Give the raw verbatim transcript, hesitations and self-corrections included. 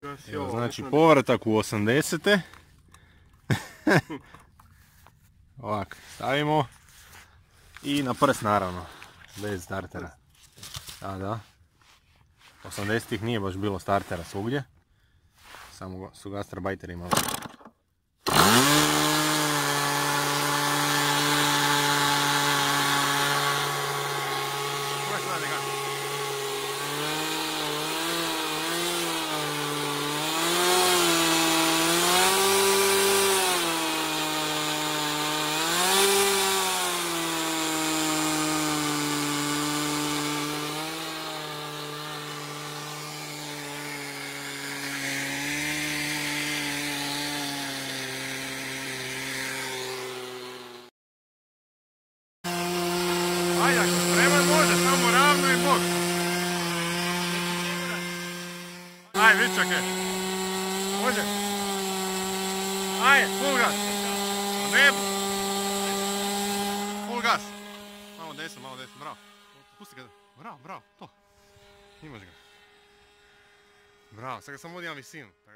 Evo, znači povratak u osamdesete. Ovako, stavimo. I na prst naravno, bez startera. Da, da. osamdesetih nije baš bilo startera svugdje. Samo su gastarbajteri imali. Ajde, ako spreman može, samo ravno i bok. Ajde, vidi čakaj. Može. Ajde, full gas. Po nebu. Full gas. Malo desno, malo desno, bravo. Pusti ga. Bravo, bravo, to. Imaš ga. Bravo, sad ga samo odijam visinu.